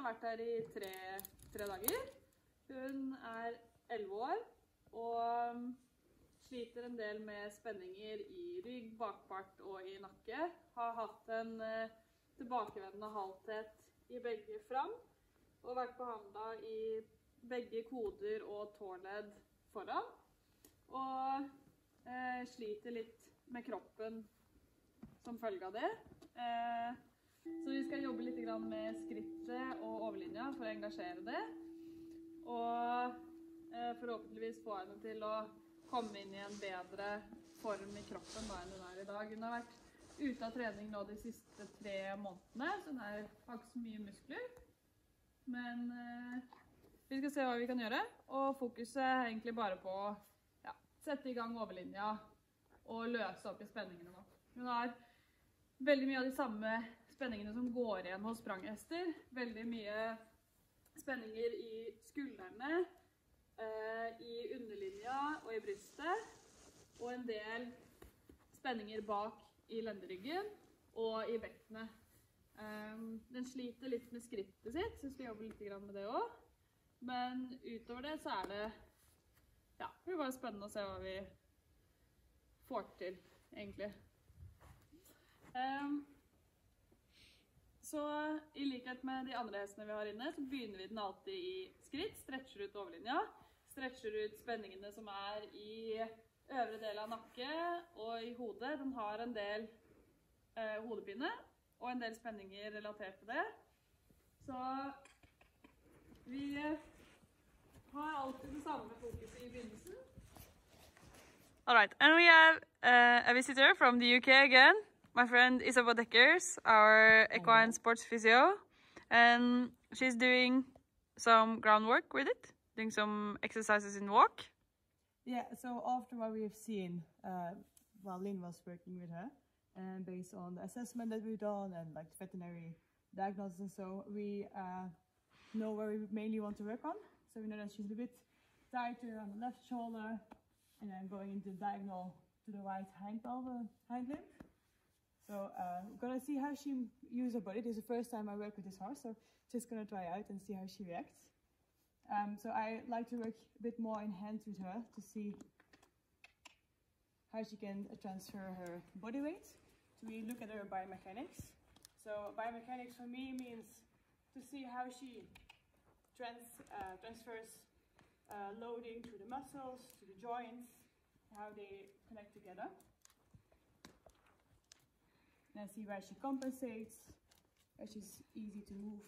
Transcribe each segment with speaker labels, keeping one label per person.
Speaker 1: har vært her i tre dager. Hun er 11 år og sliter en del med spenninger i rygg, bakpart og i nakke. Har hatt en tilbakevendende halthet i begge fram og vært behandlet i begge koder og tåledd foran. Og sliter litt med kroppen som følge av det. Så vi skal jobbe litt med skrittet og overlinja for å engasjere det. Og forhåpentligvis få henne til å komme inn i en bedre form i kroppen enn hun er i dag. Hun har vært ute av trening nå de siste 3 månedene, så hun har ikke så mye muskler. Men vi skal se hva vi kan gjøre, og fokuset er egentlig bare på å sette i gang overlinja og løse opp i spenningene nå. Hun har veldig mye av de samme spenningene som går igjen hos spranghester. Veldig mye spenninger i skuldrene, i underlinja og i brystet, og en del spenninger bak i lenderyggen og i bekkene. Den sliter litt med skrittet sitt, så vi skal jobbe litt med det også. Men utover det så er det, det blir bare spennende å se hva vi får til, egentlig. Så i likhet med de andre hestene vi har inne, så begynner vi den alltid i skritt, stretcher ut overlinja, stretcher ut spenningene som er i øvre del av nakke og i hodet. Den har en del hodepine og en del spenninger relatert til det. Så vi har alltid det samme fokuset i begynnelsen.
Speaker 2: All right, and we have a visitor from the UK again. My friend Isabel Deckers, our equine sports physio, and she's doing some groundwork with it, doing some exercises in walk.
Speaker 3: Yeah, so after what we have seen while Lynn was working with her, and based on the assessment that we've done and like veterinary diagnosis and so, we know where we mainly want to work on. So we know that she's a bit tighter on the left shoulder, and then going into diagonal to the right hind limb. So we're gonna see how she uses her body. This is the first time I work with this horse, so just gonna try out and see how she reacts. So I like to work a bit more in hands with her to see how she can transfer her body weight. So we look at her biomechanics. So biomechanics for me means to see how she transfers loading to the muscles, to the joints, how they connect together. And see where she compensates, where she's easy to move.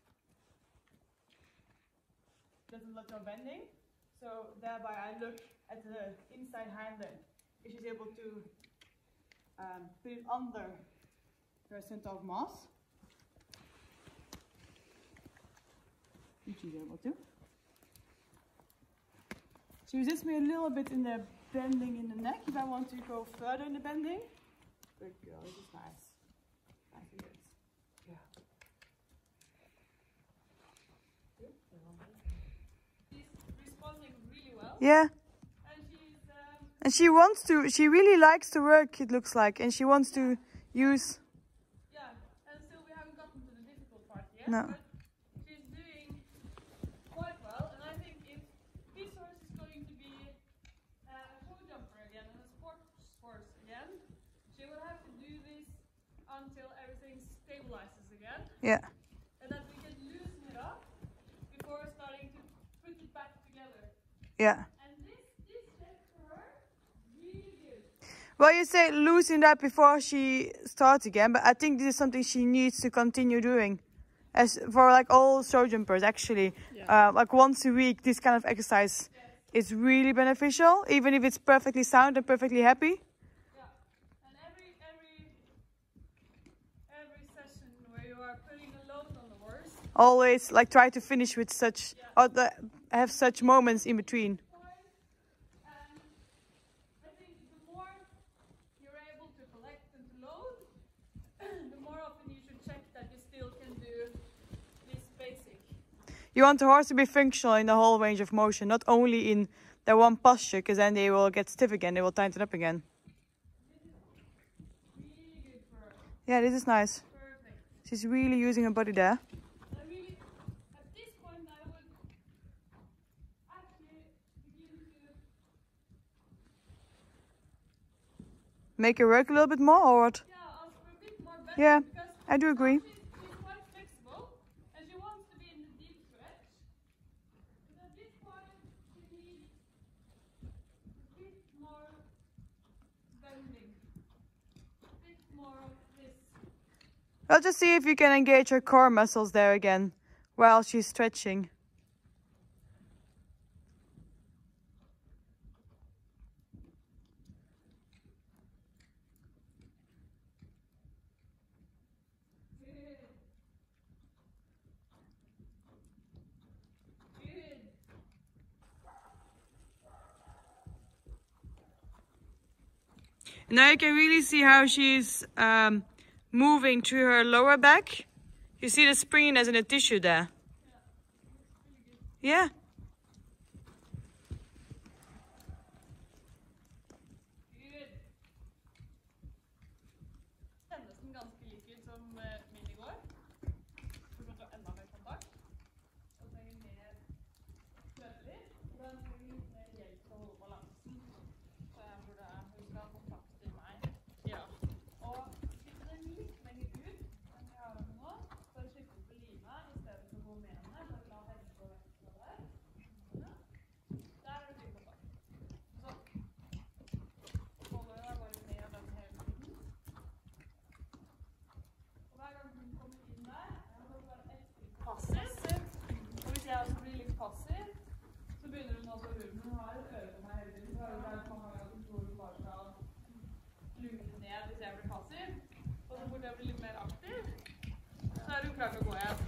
Speaker 3: Does a lot of bending, so thereby I look at the inside hind limb. If she's able to put it under her center of mass, if she's able to. She resists me a little bit in the bending in the neck if I want to go further in the bending. Good girl, this is nice. Nice and good. Yeah.
Speaker 1: She's responding really well.
Speaker 2: Yeah.
Speaker 1: And
Speaker 2: she really likes to work, it looks like, and she wants to use...
Speaker 1: Yeah, and still we haven't gotten to the difficult part yet,
Speaker 2: No.
Speaker 1: But she's doing quite well, and I think if this horse is going to be a show jumper again and a sports horse again, she will have to do this until everything stabilizes again.
Speaker 2: Yeah.
Speaker 1: And that we can loosen it up before starting to put it back together.
Speaker 2: Yeah.
Speaker 1: And this step for her, really good.
Speaker 2: Well, you say loosen that before she starts again, but I think this is something she needs to continue doing. As for like all show jumpers, actually, like once a week, this kind of exercise is really beneficial, even if it's perfectly sound and perfectly happy.
Speaker 1: Yeah, and every session where you are putting a load on the horse,
Speaker 2: Always like try to finish with such, or have such moments in between.
Speaker 1: and I think the more you're able to collect and to load, the more often you should check that you still can do this basic.
Speaker 2: You want the horse to be functional in the whole range of motion, not only in their one posture, because then they will get stiff again, they will tighten up again.
Speaker 1: Really good for her.
Speaker 2: Yeah, this is nice.
Speaker 1: Perfect.
Speaker 2: She's really using her body there.
Speaker 1: I really
Speaker 2: make her work a little bit more, or what?
Speaker 1: Yeah, ask for a bit more bend.
Speaker 2: Yeah,
Speaker 1: Because
Speaker 2: I do agree.
Speaker 1: she's quite flexible, and she wants to be in the deep stretch. But at this point, she needs a bit more bending. A bit more of this.
Speaker 2: I'll just see if you can engage her core muscles there again while she's stretching. Now you can really see how she's moving through her lower back. You see the springiness in the tissue there. Yeah.
Speaker 1: Kjennes den ganske lik ut som min i går. Fortsatt har enda mer kontakt. Og trenger mer krøller. Den trenger litt mer hjelp til å holde balansen. Så jeg burde huske å kontakte meg. Ja. Og sitte den litt lenger ut enn jeg har den nå. For å slippe på lina i stedet for å gå med henne. Så la henne gå vekk fra der. Ja. Der er det fin kontakt. Så holder jeg bare med den hele tiden. Hver gang hun kommer inn der, jeg må være ekstra passiv. Og hvis jeg også blir litt passiv, så begynner hun også å lure. Hun har et øre på meg hele tiden. Så er det der mange ganger at hun tror hun bare skal lure ned hvis jeg blir passiv. Og så fort jeg blir litt mer aktiv, så er hun klar til å gå igjen.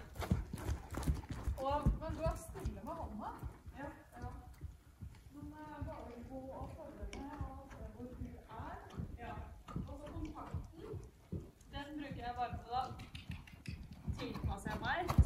Speaker 1: Men du er stille med hånda. Ja. Men bare gå og følge med og se hvor hun er. Ja. Og så kontakten. Den bruker jeg bare til å tilpasse meg.